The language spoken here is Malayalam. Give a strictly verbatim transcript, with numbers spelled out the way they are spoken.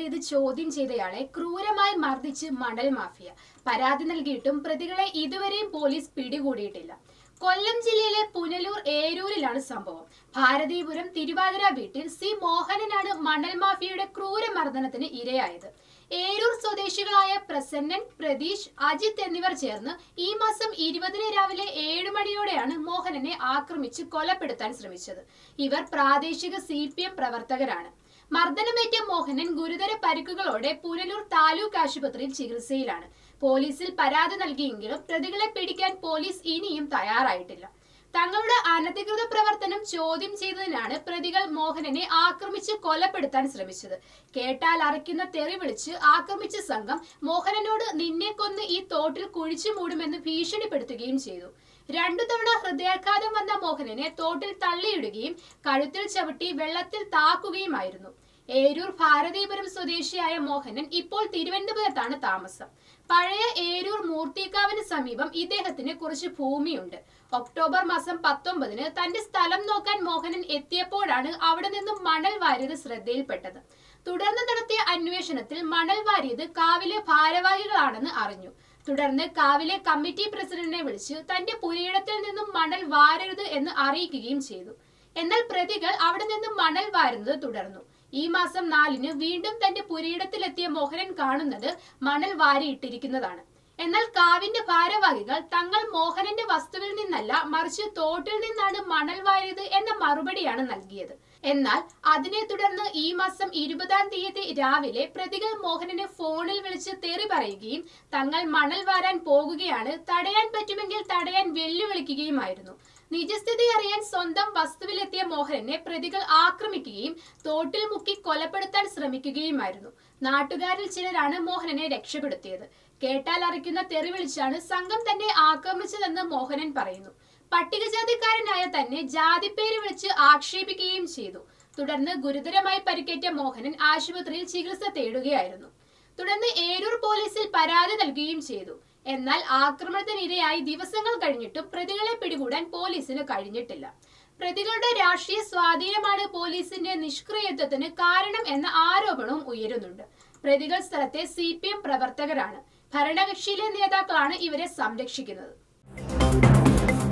വാരിയത് ചോദ്യം ചെയ്തയാളെ ക്രൂരമായി മർദ്ദിച്ച് മണൽ മാഫിയ. പരാതി നൽകിയിട്ടും പ്രതികളെ ഇതുവരെയും പോലീസ് പിടികൂടിയിട്ടില്ല. കൊല്ലം ജില്ലയിലെ പുനലൂർ ഏരൂരിലാണ് സംഭവം. ഭാരതീപുരം തിരുവാതിര വീട്ടിൽ സി മോഹനനാണ് മണൽ മാഫിയയുടെ ക്രൂരമർദ്ദനത്തിന് ഇരയായത്. ഏരൂർ സ്വദേശികളായ പ്രസന്നൻ, പ്രതീഷ്, അജിത് എന്നിവർ ചേർന്ന് ഈ മാസം ഇരുപതിന് രാവിലെ ഏഴു മണിയോടെയാണ് മോഹനനെ ആക്രമിച്ച് കൊലപ്പെടുത്താൻ ശ്രമിച്ചത്. ഇവർ പ്രാദേശിക സി പി എം പ്രവർത്തകരാണ്. മർദ്ദനമേറ്റ മോഹനൻ ഗുരുതര പരിക്കുകളോടെ പുനലൂർ താലൂക്ക് ആശുപത്രിയിൽ ചികിത്സയിലാണ്. പോലീസിൽ പരാതി നൽകിയെങ്കിലും പ്രതികളെ പിടിക്കാൻ പോലീസ് ഇനിയും തയ്യാറായിട്ടില്ല. തങ്ങളുടെ അനധികൃത പ്രവർത്തനം ചോദ്യം ചെയ്തതിനാണ് പ്രതികൾ മോഹനനെ ആക്രമിച്ച് കൊലപ്പെടുത്താൻ ശ്രമിച്ചത്. കേട്ടാൽ അറയ്ക്കുന്ന തെറി വിളിച്ച് ആക്രമിച്ച സംഘം മോഹനനോട് നിന്നെ കൊന്ന് ഈ തോട്ടിൽ കുഴിച്ചു മൂടുമെന്ന് ഭീഷണിപ്പെടുത്തുകയും ചെയ്തു. രണ്ടു തവണ ഹൃദയാഘാതം വന്ന മോഹനനെ തോട്ടിൽ തള്ളിയിടുകയും കഴുത്തിൽ ചവിട്ടി വെള്ളത്തിൽ താക്കുകയുമായിരുന്നു. ഏരൂർ ഭാരതീപുരം സ്വദേശിയായ മോഹനൻ ഇപ്പോൾ തിരുവനന്തപുരത്താണ് താമസം. പഴയ ഏരൂർ മൂർത്തിക്കാവിന് സമീപം ഇദ്ദേഹത്തിന് കുറച്ച് ഭൂമിയുണ്ട്. ഒക്ടോബർ മാസം പത്തൊമ്പതിന് തന്റെ സ്ഥലം നോക്കാൻ മോഹനൻ എത്തിയപ്പോഴാണ് അവിടെ നിന്നും മണൽ വാരിയത് ശ്രദ്ധയിൽപ്പെട്ടത്. തുടർന്ന് നടത്തിയ അന്വേഷണത്തിൽ മണൽ വാരിയത് കാവിലെ ഭാരവാഹികളാണെന്ന് അറിഞ്ഞു. തുടർന്ന് കാവിലെ കമ്മിറ്റി പ്രസിഡന്റിനെ വിളിച്ച് തന്റെ പുരയിടത്തിൽ നിന്നും മണൽ വാരരുത് എന്ന് അറിയിക്കുകയും ചെയ്തു. എന്നാൽ പ്രതികൾ അവിടെ നിന്നും മണൽ വാരുന്നത് തുടർന്നു. ഈ മാസം നാലിന് വീണ്ടും തന്റെ പുരയിടത്തിലെത്തിയ മോഹനൻ കാണുന്നത് മണൽ വാരിയിട്ടിരിക്കുന്നതാണ്. എന്നാൽ കാവിന്റെ ഭാരവാഹികൾ തങ്ങൾ മോഹനന്റെ വസ്തുവിൽ നിന്നല്ല മറിച്ച് തോട്ടിൽ നിന്നാണ് മണൽ വാരിയത് എന്ന മറുപടിയാണ് നൽകിയത്. എന്നാൽ അതിനെ തുടർന്ന് ഈ മാസം ഇരുപതാം തീയതി രാവിലെ പ്രതികൾ മോഹനനെ ഫോണിൽ വിളിച്ച് തെറി പറയുകയും തങ്ങൾ മണൽ വാരാൻ പോകുകയാണ്, തടയാൻ പറ്റുമെങ്കിൽ തടയാൻ വെല്ലുവിളിക്കുകയുമായിരുന്നു. നിജസ്ഥിതി അറിയാൻ സ്വന്തം വസ്തുവിലെത്തിയ മോഹനനെ പ്രതികൾ ആക്രമിക്കുകയും തോട്ടിൽ മുക്കി കൊലപ്പെടുത്താൻ ശ്രമിക്കുകയുമായിരുന്നു. നാട്ടുകാരിൽ ചിലരാണ് മോഹനനെ രക്ഷപ്പെടുത്തിയത്. കേട്ടാൽ അറിയിക്കുന്ന തെറി വിളിച്ചാണ് സംഘം തന്നെ ആക്രമിച്ചതെന്ന് മോഹനൻ പറയുന്നു. പട്ടികജാതിക്കാരനായ തന്നെ ജാതിപ്പേര് വിളിച്ച് ആക്ഷേപിക്കുകയും ചെയ്തു. തുടർന്ന് ഗുരുതരമായി പരിക്കേറ്റ മോഹനൻ ആശുപത്രിയിൽ ചികിത്സ തേടുകയായിരുന്നു. തുടർന്ന് ഏരൂർ പോലീസിൽ പരാതി നൽകുകയും ചെയ്തു. എന്നാൽ ആക്രമണത്തിനിരയായി ദിവസങ്ങൾ കഴിഞ്ഞിട്ടും പ്രതികളെ പിടികൂടാൻ പോലീസിന് കഴിഞ്ഞിട്ടില്ല. പ്രതികളുടെ രാഷ്ട്രീയ സ്വാധീനമാണ് പോലീസിന്റെ നിഷ്ക്രിയത്വത്തിന് കാരണം എന്ന ആരോപണവും ഉയരുന്നുണ്ട്. പ്രതികൾ സ്ഥലത്തെ സി പി എം പ്രവർത്തകരാണ്. ഭരണകക്ഷിയിലെ നേതാക്കളാണ് ഇവരെ സംരക്ഷിക്കുന്നത്.